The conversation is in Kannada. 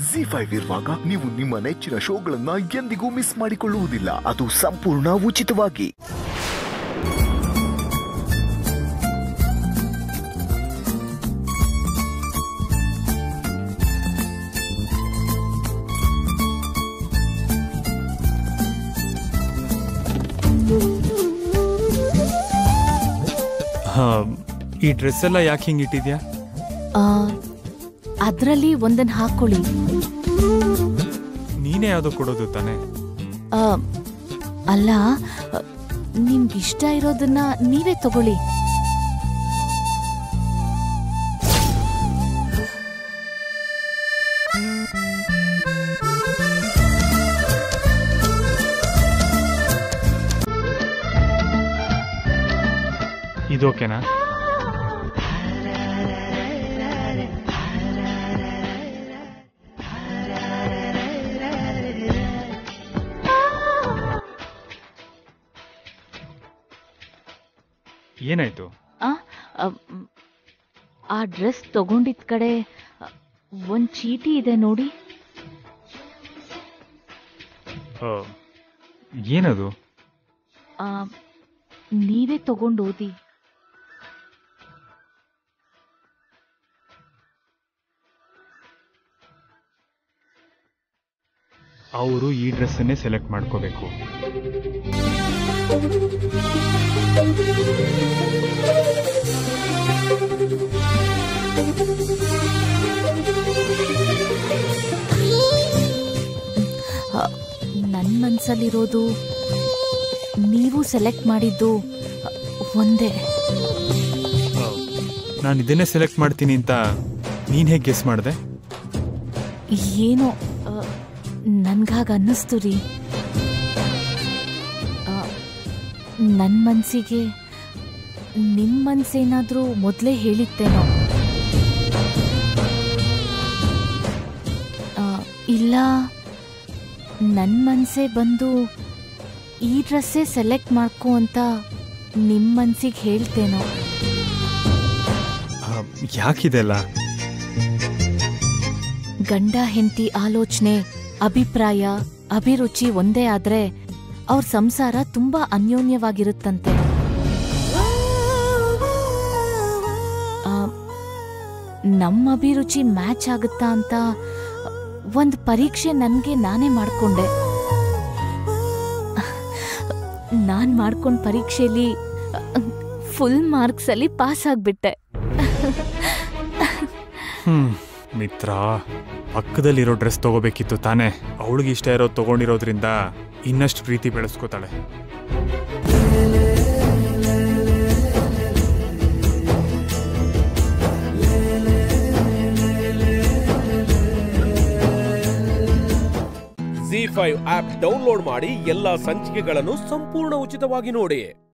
ZEE5 ಇರುವಾಗ ನೀವು ನಿಮ್ಮ ನೆಚ್ಚಿನ ಶೋಗಳನ್ನ ಎಂದಿಗೂ ಮಿಸ್ ಮಾಡಿಕೊಳ್ಳುವುದಿಲ್ಲ. ಅದು ಸಂಪೂರ್ಣ ಉಚಿತವಾಗಿ. ಈ ಡ್ರೆಸ್ ಎಲ್ಲ ಯಾಕೆ ಹಿಂಗೆ ಇಟ್ಟಿದ್ಯಾ? ಅದರಲ್ಲಿ ಒಂದನ್ನು ಹಾಕೊಳ್ಳಿ. ನೀನೇ ಯಾವ್ದು ಕೊಡೋದು ತಾನೆ? ಅಲ್ಲ, ನಿಮ್ಗಿಷ್ಟ ಇರೋದನ್ನ ನೀವೇ ತಗೊಳ್ಳಿ. ಇದು ಓಕೆನಾ? ಏನಾಯ್ತು? ಆ ಡ್ರೆಸ್ ತಗೊಂಡಿದ್ ಕಡೆ ಒಂದ್ ಚೀಟಿ ಇದೆ ನೋಡಿ. ಏನದು? ನೀವೇ ತಗೊಂಡು ಓದಿ. ಅವರು ಈ ಡ್ರೆಸ್ಸನ್ನೇ ಸೆಲೆಕ್ಟ್ ಮಾಡ್ಕೋಬೇಕು. ನನ್ನ ಮನಸ್ಸಲ್ಲಿರೋದು ನೀವು ಸೆಲೆಕ್ಟ್ ಮಾಡಿದ್ದು ಒಂದೇ. ನಾನು ಇದನ್ನೇ ಸೆಲೆಕ್ಟ್ ಮಾಡ್ತೀನಿ ಅಂತ ನೀನು ಹೇಗೆ ಗೆಸ್ ಮಾಡಿದೆ? ಏನೋ ನನ್ಗಾಗ ಅನ್ನಿಸ್ತು ರೀ. ನನ್ನ ಮನಸ್ಸಿಗೆ ನಿಮ್ಮ ಮನಸ್ಸೇನಾದರೂ ಮೊದಲೇ ಹೇಳಿತ್ತೇನೋ. ಇಲ್ಲ ನನ್ನ ಮನಸ್ಸೇ ಬಂದು ಈ ಡ್ರೆಸ್ಸೇ ಸೆಲೆಕ್ಟ್ ಮಾಡ್ಕೊ ಅಂತ ನಿಮ್ಮ ಮನಸ್ಸಿಗೆ ಹೇಳ್ತೇನೋ. ಯಾಕಿದೆಲ್ಲ? ಗಂಡ ಹೆಂಡತಿ ಆಲೋಚನೆ, ಅಭಿಪ್ರಾಯ, ಅಭಿರುಚಿ ಒಂದೇ ಆದ್ರೆ ಅವ್ರ ಸಂಸಾರ ತುಂಬಾ ಅನ್ಯೋನ್ಯವಾಗಿರುತ್ತಂತೆ. ನಮ್ಮ ಅಭಿರುಚಿ ಮ್ಯಾಚ್ ಆಗುತ್ತಾ ಅಂತ ಒಂದು ಪರೀಕ್ಷೆ ನನಗೆ ನಾನೇ ಮಾಡ್ಕೊಂಡೆ. ನಾನು ಮಾಡ್ಕೊಂಡ ಪರೀಕ್ಷೆಯಲ್ಲಿ ಫುಲ್ ಮಾರ್ಕ್ಸ್ ಅಲ್ಲಿ ಪಾಸ್ ಆಗ್ಬಿಟ್ಟೆ. ಮಿತ್ರ, ಪಕ್ಕದಲ್ಲಿರೋ ಡ್ರೆಸ್ ತಗೋಬೇಕಿತ್ತು ತಾನೆ. ಅವಳಿಗೆ ಇಷ್ಟ ಇರೋದು ತಗೊಂಡಿರೋದ್ರಿಂದ ಇನ್ನಷ್ಟು ಪ್ರೀತಿ ಬೆಳೆಸ್ಕೋತಾಳೆ. ZEE5 ಆಪ್ ಡೌನ್ಲೋಡ್ ಮಾಡಿ ಎಲ್ಲಾ ಸಂಚಿಕೆಗಳನ್ನು ಸಂಪೂರ್ಣ ಉಚಿತವಾಗಿ ನೋಡಿ.